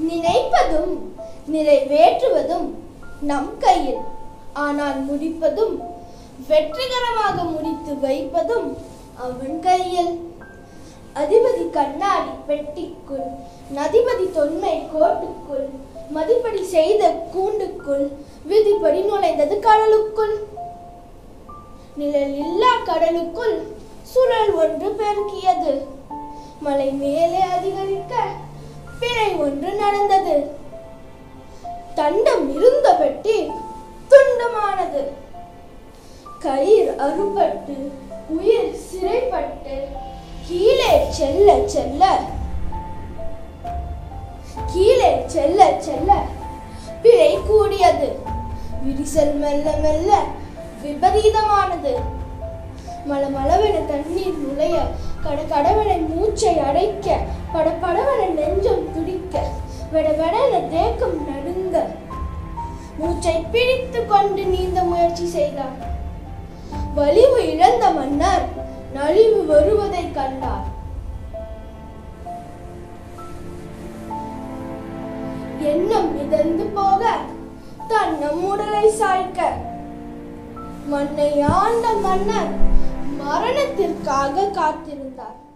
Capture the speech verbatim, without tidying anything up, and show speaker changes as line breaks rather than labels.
நினைப்பதும் நிறைவேற்றுவதும் நம் கையில். ஆனால் முடிப்பதும் வெற்றிகரமாக முடித்து வைப்பதும் அவன் கையில். அதிபதி கண்ணாடி பெட்டிக்குள், நதிபதி தொன்மை கோட்டுக்குள், மதிப்படி செய்த கூண்டுக்குள், விதிப்படி நுழைந்தது கடலுக்குள். நிழல் இல்லா கடலுக்குள் சுழல் ஒன்று பெருக்கியது. மலை மேலே அதிகரிக்க பிழை ஒன்று நடந்தது. தண்டம் இருந்த பெட்டி துண்டமானது. கயிறு அறுபட்டு உயிர் சிறைப்பட்டு கீழே செல்ல செல்ல கீழே செல்ல செல்ல பிழை கூடியது. விரிசல் மெல்ல மெல்ல விபரீதமானது. மளமளவென தண்ணீர் நுழைய, கடகடவென மூச்சை அடைக்க, படபடவென நெஞ்சம் துடிக்க, வெடவெடென தேக்கம் நடுங்க, மூச்சை பிடித்து கொண்டு நீந்த முயற்சி செய்தார். வலிவு இழந்த மன்னர் நலிவு வருவதை கண்டார். எண்ணம் மிதந்து போக, தன்னம் உடலை சாய்க்க, மண்ணை ஆண்ட மன்னர் மரணத்திற்காக காத்திருந்தார்.